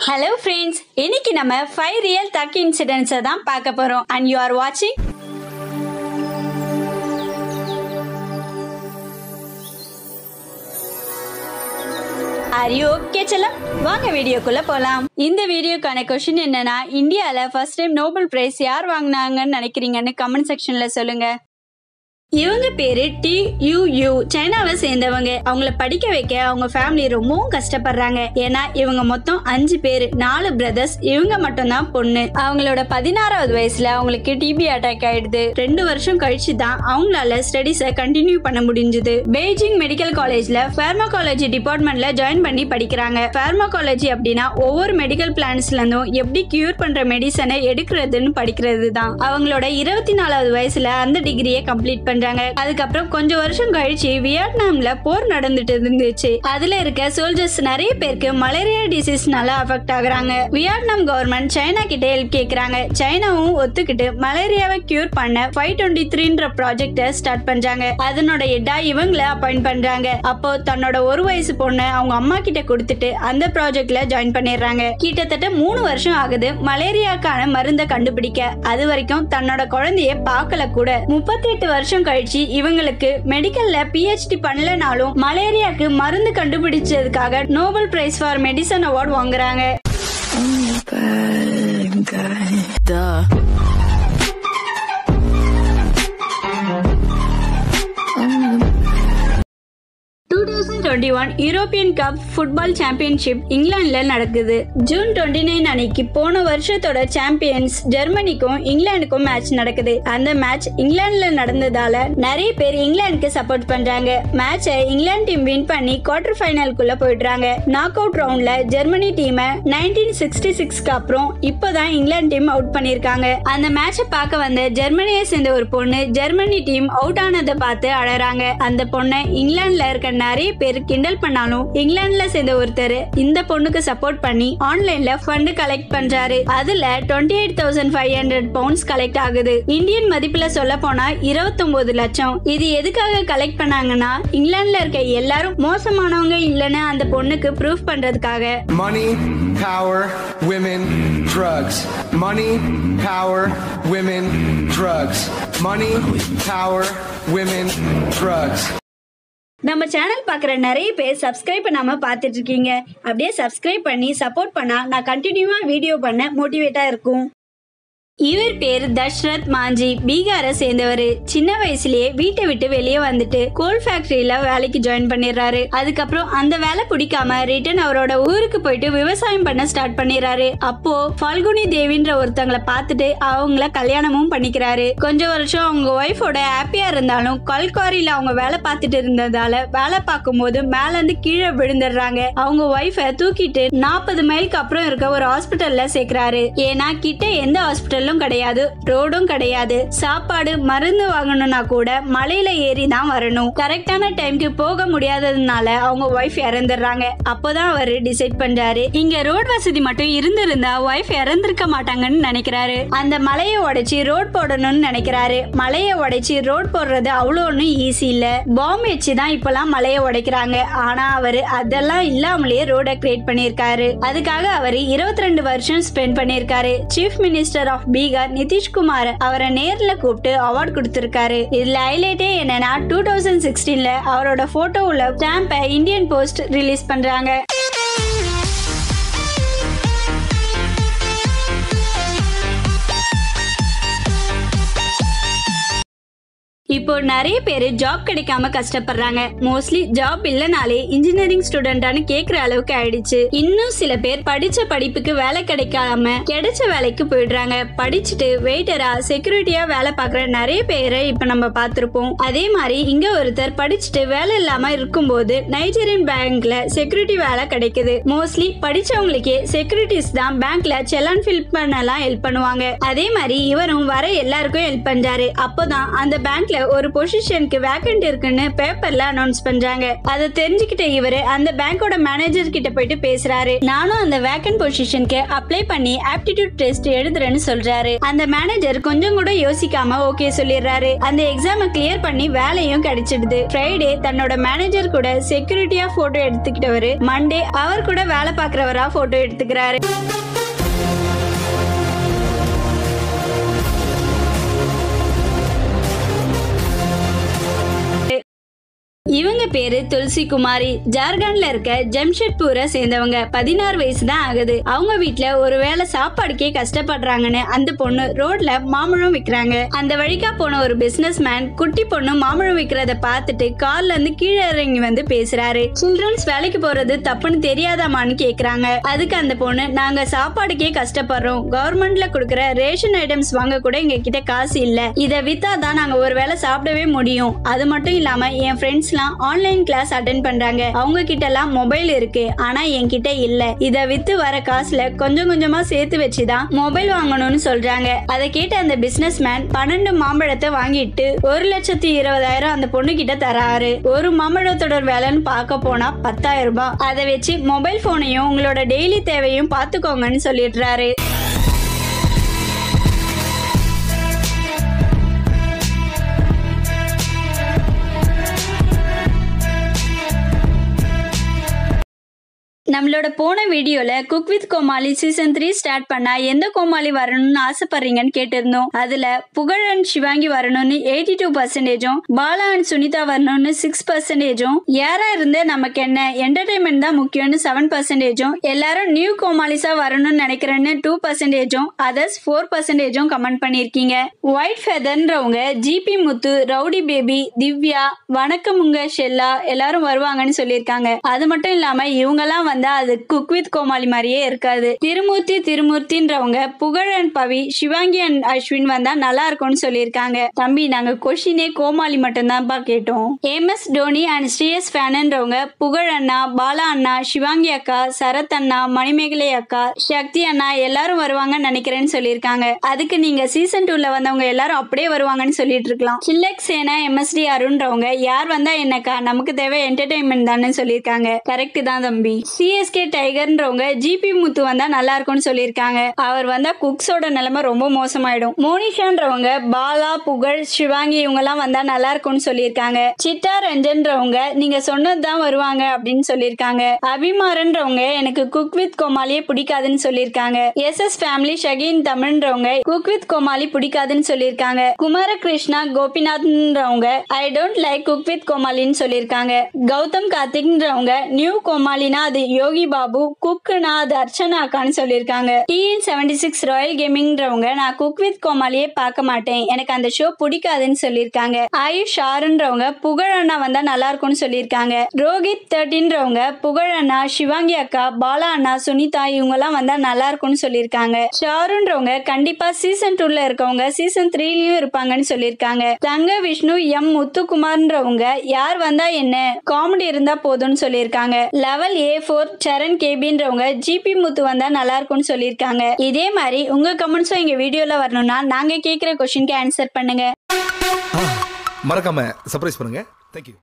Hello friends, இன்னைக்கு நம்ம 5 real thug incidents தான் பார்க்க போறோம் and you are watching Are you okay चलो வாங்க வீடியோக்குள்ள போலாம். இந்த வீடியோக்கான क्वेश्चन என்னன்னா இந்தியால ஃபர்ஸ்ட் டைம் நோபல் பிரைஸ் யார் வாங்குனாங்கன்னு நினைக்கிறீங்கன்னு கமெண்ட் செக்ஷன்ல சொல்லுங்க. இவங்க பேரு TUU சைனாவை சேர்ந்தவங்க. அவங்கள படிக்க வைக்க அவங்க ஃபேமிலி ரொம்பவும் கஷ்டப்படுறாங்க. ஏன்னா இவங்க மொத்தம் 5 பேரு, 4 பிரதர்ஸ், இவங்க மட்டும் தான் பொண்ணு. அவங்களோட 16வது வயசுல அவங்களுக்கு டிபி அட்டாக் ஆயிடுது. 2 வருஷம் கழிச்சு தான் அவங்களால ஸ்டடிஸை கண்டினியூ பண்ண முடிஞ்சது. பெய்ஜிங் மெடிக்கல் காலேஜ்ல பார்மகாலஜி டிபார்ட்மெண்ட்ல ஜாயின் பண்ணி படிக்கிறாங்க. பார்மகாலஜி அப்படின்னா ஒவ்வொரு மெடிக்கல் பிளான்ஸ்ல இருந்தும் எப்படி கியூர் பண்ற மெடிசனை எடுக்கிறதுன்னு படிக்கிறது தான். அவங்களோட 24வது வயசுல அந்த டிகிரியை கம்ப்ளீட் பண்றாங்க. அதுக்கப்புறம் கொஞ்சம் வருஷம் கழிச்சு வியட்நாம்ல போர் நடந்துட்டு இருந்துச்சு. அதுல இருக்க சோல்ஜர்ஸ் நிறைய பேருக்கு மலேரியா டிசீஸ்னால அஃபெக்ட் ஆகுறாங்க. வியட்நாம் கவர்மெண்ட் சைனா கிட்ட ஹெல்ப் கேக்குறாங்க. சைனாவும் ஒத்துக்கிட்டு மலேரியாவை கியூர் பண்ண 523ன்ற ப்ராஜெக்ட ஸ்டார்ட் பண்றாங்க. அதனோட ஹெட்டா இவங்கள அப்பாயிண்ட் பண்றாங்க. அப்போ தன்னோட 1 வயசு பொண்ணு அவங்க அம்மா கிட்ட கொடுத்துட்டு அந்த ப்ராஜெக்ட்ல ஜாயின் பண்ணிடுறாங்க. கிட்டத்தட்ட 3 வருஷம் ஆகுது மலேரியாக்கான மருந்தை கண்டுபிடிக்க. அது வரைக்கும் தன்னோட குழந்தைய பார்க்கல கூட. 38 வருஷம் கழிச்சு இவங்களுக்கு மெடிக்கல்ல PhD பண்ணலனாலும் மலேரியாக்கு மருந்து கண்டுபிடிச்சதுக்காக Nobel prize for medicine award வாங்குறாங்க. 2021 யூரோப்பியன் கப் ஃபுட்பால் சாம்பியன்ஷிப் இங்கிலாந்துல நடக்குது. ஜூன் 29 அன்னைக்கு போன வருஷத்தோட சாம்பியன்ஸ் ஜெர்மனிக்கும் இங்கிலாந்துக்கும் மேட்ச் நடக்குது. அந்த மேட்ச் இங்கிலாந்துல நடந்ததால நிறைய பேர் இங்கிலாந்துக்கு சப்போர்ட் பண்றாங்க. மேட்சை இங்கிலாந்து டீம் வின் பண்ணி குவார்டர் ஃபைனலுக்குள்ள போயிடுறாங்க. நாக் அவுட் ரவுண்ட்ல ஜெர்மனி டீமை 1966க்கு அப்புறம் இப்பதான் இங்கிலாந்து டீம் அவுட் பண்ணிருக்காங்க. அந்த மேட்சை பார்க்க வந்த ஜெர்மனியை சேர்ந்த ஒரு பொண்ணு ஜெர்மனி டீம் அவுட் ஆனதை பார்த்து அழறாங்க. அந்த பொண்ணை இங்கிலாந்துல இருக்க நிறைய பேர் கிண்டல் பண்ணாலும் இங்கிலாந்துல சேர்ந்த ஒருத்தர் இந்த பொண்ணுக்கு சப்போர்ட் பண்ணி ஆன்லைன்ல ஃபண்ட் கலெக்ட் பண்றாரு. அதுல 28,500 பவுண்ட்ஸ் கலெக்ட் ஆகுது. இந்தியன் மதிப்புல சொல்ல போனா 29 லட்சம். இது எதுக்காக கலெக்ட் பண்ணாங்கன்னா இங்கிலாந்துல இருக்க எல்லாரும் மோசமானவங்க இல்லன்னு அந்த பொண்ணுக்கு ப்ரூஃப் பண்றதுக்காக. Money, power, women, drugs. Money, power, women, drugs. Money, power, women, drugs. நம்ம சேனல் பார்க்குற நிறைய பேர் சப்ஸ்கிரைப் பண்ணாம பார்த்துட்டு இருக்கீங்க. அப்படியே சப்ஸ்கிரைப் பண்ணி சப்போர்ட் பண்ணா நான் கண்டினியூவா வீடியோ பண்ண மோட்டிவேட்டா இருக்கும். இவர் பேர் தஷ்ரத் மாஞ்சி, பீகாரை சேர்ந்தவர். சின்ன வயசுலயே வீட்டை விட்டு வெளியே வந்துட்டு கோல் ஃபேக்டரியில வேலைக்கு ஜாயின் பண்ணிடுறாரு. அதுக்கப்புறம் அந்த வேலை பிடிக்காம ரிட்டர்ன் அவரோட ஊருக்கு போயிட்டு விவசாயம் பண்ண ஸ்டார்ட் பண்ணிடுறாரு. அப்போ ஃபால்குனி தேவின்ற ஒருத்தங்களை பார்த்துட்டு அவங்கள கல்யாணமும் பண்ணிக்கிறாரு. கொஞ்சம் வருஷம் அவங்க ஒய்ஃபோட ஹாப்பியா இருந்தாலும் கல்காரியில அவங்க வேலை பார்த்துட்டு இருந்ததால வேலை பார்க்கும் போது மேல இருந்து கீழே விழுந்துடுறாங்க. அவங்க ஒய்ஃபை தூக்கிட்டு 40 மைலுக்கு அப்புறம் இருக்க ஒரு ஹாஸ்பிட்டல்ல சேர்க்கிறாரு. ஏன்னா கிட்ட எந்த ஹாஸ்பிட்டல் கிடையாது, ரோடும் கிடையாது. சாப்பாடு மருந்து வாங்கணும்னா கூட மலையில ஏறி தான் வரணும். கரெக்டான டைம்க்கு போக முடியாததுனால அவங்க ஒய்ஃப் இறந்துடுறாங்க. அப்போதான் அவர் டிசைட் பண்றாரு இங்க ரோட் வசதி மட்டும் இருந்திருந்தா ஒய்ஃப் இறந்திருக்க மாட்டாங்கன்னு நினைக்கிறாரு. அந்த மலையை உடைச்சு ரோட் போடணும்னு நினைக்கிறாரு. மலையை உடைச்சு ரோட் போடுறது அவ்வளோ ஒன்றும் ஈஸி இல்ல. பாம்பு வச்சு தான் இப்பெல்லாம் மலையை உடைக்கிறாங்க. ஆனா அவரு அதெல்லாம் இல்லாமலே ரோட கிரியேட் பண்ணிருக்காரு. அதுக்காக அவரு 22 வருஷம் ஸ்பெண்ட் பண்ணிருக்காரு. Chief minister of Bihar Nitish Kumar அவரை நேர்ல கூப்பிட்டு அவார்ட் கொடுத்திருக்காரு. இதுல ஹைலைட்டே என்னன்னா 2016ல அவரோட போட்டோ உள்ள ஸ்டாம்பை இந்தியன் போஸ்ட் ரிலீஸ் பண்றாங்க. இப்போ நிறைய பேர் ஜாப் கிடைக்காம கஷ்டப்படுறாங்க. மோஸ்ட்லி ஜாப் இல்லனாலே இன்ஜினியரிங் ஸ்டூடெண்டான்னு கேக்குற அளவுக்கு ஆயிடுச்சு. இன்னும் சில பேர் படிச்ச படிப்புக்கு வேலை கிடைக்காம கிடைச்ச வேலைக்கு போயிடுறாங்க. படிச்சுட்டு வெயிட்டரா செக்யூரிட்டியா வேலை பாக்குற நிறைய பேரை இப்ப நம்ம பார்த்திருப்போம். அதே மாதிரி இங்க ஒருத்தர் படிச்சுட்டு வேலை இல்லாம இருக்கும்போது நைஜீரியன் பேங்க்ல செக்யூரிட்டி வேலை கிடைக்குது. மோஸ்ட்லி படிச்சவங்களுக்கே செக்யூரிட்டிஸ் தான் பேங்க்ல செலான் ஃபில் பண்ணலாம் ஹெல்ப் பண்ணுவாங்க. அதே மாதிரி இவரும் வர எல்லாருக்கும் ஹெல்ப் பண்றாரு. அப்போதான் அந்த பேங்க்ல ஒரு பொசிஷனுக்கு வேக்கன்ட் இருக்குன்னு பேப்பர்ல அனௌன்ஸ் பண்றாங்க. அதை தெரிஞ்சுக்கிட்ட இவரு அந்த பேங்கோட மேனேஜர் கிட்ட போயிட்டு பேசுறாரு. நானும் அந்த வேக்கன்ட் பொசிஷனுக்கு அப்ளை பண்ணி ஆப்டிடியூட் டெஸ்ட் எழுதுறேன்னு சொல்றாரு. அந்த மேனேஜர் கொஞ்சம் கூட யோசிக்காம ஓகே சொல்லிடுறாரு. அந்த எக்ஸாமை கிளியர் பண்ணி வேலையும் கிடைச்சிடுது. ஃப்ரைடே தன்னோட மேனேஜர் கூட செக்யூரிட்டியா போட்டோ எடுத்துக்கிட்டவரு மண்டே அவர் கூட வேலை பார்க்கறவரா போட்டோ எடுத்துக்கிறாரு. இவங்க பேரு துளசி குமாரி. ஜார்க்கண்ட்ல இருக்க ஜம்ஷெட்பூரை சேர்ந்தவங்க. 16 வயசு தான் ஆகுது. அவங்க வீட்டுல ஒருவேளை சாப்பாடுக்கே கஷ்டப்படுறாங்கன்னு அந்த பொண்ணு ரோட்ல மாம்பழம் விக்கிறாங்க. அந்த வழிக்கா போன ஒரு பிசினஸ் மேன் குட்டி பொண்ணு மாம்பழம் விக்கிறத பார்த்துட்டு கார்ல இருந்து கீழே இறங்கி வந்து பேசுறாரு. சில்ட்ரன்ஸ் வேலைக்கு போறது தப்புன்னு தெரியாதாமான்னு கேக்குறாங்க. அதுக்கு அந்த பொண்ணு, நாங்க சாப்பாடுக்கே கஷ்டப்படுறோம், கவர்மெண்ட்ல கொடுக்கற ரேஷன் ஐட்டம்ஸ் வாங்க கூட எங்க கிட்ட காசு இல்ல, இதை வித்தாதான் நாங்க ஒருவேளை சாப்பிடவே முடியும். அது மட்டும் இல்லாம என் ஃப்ரெண்ட்ஸ் ஆன்லைன் கிளாஸ் அட்டெண்ட் பண்றாங்க, அவங்க கிட்ட எல்லாம் மொபைல் இருக்கு, ஆனா என்கிட்ட இல்ல, இத வித்து வர காசுல கொஞ்சம் கொஞ்சமா சேர்த்து வச்சுதான் மொபைல் வாங்கணும்னு சொல்றாங்க. அதை கேட்ட அந்த பிசினஸ் மேன் 12 மாம்பழத்தை வாங்கிட்டு 1,20,000 அந்த பொண்ணு கிட்ட தராரு. ஒரு மாம்பழத்தோட வேலைன்னு பார்க்க போனா 10,000 ரூபாய். அதை வச்சு மொபைல் போனையும் உங்களோட டெய்லி தேவையும் பாத்துக்கோங்கன்னு சொல்லிடுறாரு. நம்மளோட போன வீடியோல cook with Comali season 3 start பண்ணா எந்த கோமாளி வரணும்னு ஆசைப்படுறீங்கன்னு கேட்டிருந்தோம். அதுல புகழ் அண்ட் சிவாங்கி வரணும்னு 82%, பாலா அண்ட் சுனிதா வரணும்னு 6%, யாரா இருந்த நமக்கு என்ன என்டர்டைன்மெண்ட் தான் முக்கியம்னு 7%, எல்லாரும் நியூ கோமாளிஸா வரணும்னு நினைக்கிறேன்னு 2%, அதர்ஸ் 4% கமெண்ட் பண்ணிருக்கீங்க. ஒயிட் ஃபெதர்ன்றவங்க GP Muthu, rowdy baby, Divya, வணக்கமுங்க ஷெல்லா எல்லாரும் வருவாங்கன்னு சொல்லியிருக்காங்க. அது மட்டும் இல்லாம இவங்க எல்லாம் அது குக் வித் கோமாளி மாதிரியே இருக்காது. திருமூர்த்தின்றவங்க புகழ் அண்ட் பவி, சிவாங்கி அண்ட் அஸ்வின் வந்தா நல்லா இருக்கும்னு சொல்லியிருக்காங்க. தம்பி, நாங்க கொஸ்டினே கோமாளி மட்டும் தான் கேட்டோம். எம்எஸ் டோனி அண்ட் ஸ்ரீஎஸ் ஃபேன்ன்றவங்க புகழ் அண்ணா, பாலா அண்ணா, சிவாங்கி அக்கா, சரத் அண்ணா, மணிமேகலை அக்கா, சக்தி அண்ணா எல்லாரும் வருவாங்கன்னு நினைக்கிறேன்னு சொல்லியிருக்காங்க. அதுக்கு நீங்க சீசன் 2ல வந்தவங்க எல்லாரும் அப்படியே வருவாங்கன்னு சொல்லிட்டு இருக்கலாம். சில்லக் சேனா எம்எஸ்டி அருண்றவங்க யார் வந்தா என்னக்கா, நமக்கு தேவை என்டர்டைன்மெண்ட் தானே சொல்லியிருக்காங்க. கரெக்ட் தான் தம்பி. சிஎஸ்கே டைகர்ன்றவங்க ஜிபி முத்து வந்தா நல்லா இருக்கும்னு சொல்லியிருக்காங்க. அவர் வந்தா குக்ஸோட நிலைமை ரொம்ப மோசமாயிடும். மோனிஷான்றவங்க பாலா, புகழ், சிவாங்கி இவங்க எல்லாம் வந்தா நல்லா இருக்கும்னு சொல்லியிருக்காங்க. சிட்டா ரஞ்சன்றவங்க நீங்க சொன்னதுதான் வருவாங்க அப்படின்னு சொல்லியிருக்காங்க. அபிமாரன்றவங்க எனக்கு குக் வித் கோமாளியே பிடிக்காதுன்னு சொல்லியிருக்காங்க. எஸ்எஸ் ஃபேமிலி ஷகின் தமிழ்ன்றவங்க குக் வித் கோமாளி பிடிக்காதுன்னு சொல்லியிருக்காங்க. குமாரகிருஷ்ணா கோபிநாத்ன்றவங்க I don't like cook with கோமாளின்னு சொல்லியிருக்காங்க. கௌதம் கார்த்திக்ன்றவங்க நியூ கோமாளினா அது யோகி பாபு, குக்குனா அது அர்ச்சனாக்கான்னு சொல்லியிருக்காங்க. TN76 ராயல் கேமிங்ன்றவங்க நான் குக் வித் கோமாளியே பார்க்க மாட்டேன், எனக்கு அந்த ஷோ பிடிக்காதுன்னு சொல்லியிருக்காங்க. ஆயுஷ் ஆறுன்றவங்க புகழ் அண்ணா வந்தா நல்லா இருக்கும்னு சொல்லியிருக்காங்க. ரோஹித் 13ன்றவங்க புகழ் அண்ணா, சிவாங்கி அக்கா, பாலா அண்ணா, சுனிதா இவங்க எல்லாம் வந்தா நல்லா இருக்கும்னு சொல்லியிருக்காங்க. ஷாருன்றவங்க கண்டிப்பா சீசன் 2ல இருக்கவங்க சீசன் 3லயும் இருப்பாங்கன்னு சொல்லியிருக்காங்க. தங்க விஷ்ணு எம் முத்துக்குமார்ன்றவங்க யார் வந்தா என்ன, காமெடி இருந்தா போதும்னு சொல்லியிருக்காங்க. லெவல் A4 சரண் கேபின்றவங்க ஜிபி முத்து வந்தா நல்லா இருக்கும்னு சொல்லியிருக்காங்க. இதே மாதிரி உங்க கமெண்ட்ஸும் எங்க வீடியோல வரணும்னா நாங்க கேட்கிற क्वेश्चनக்கு ஆன்சர் பண்ணுங்க. மறக்காம சர்ப்ரைஸ் பண்ணுங்க. Thank you.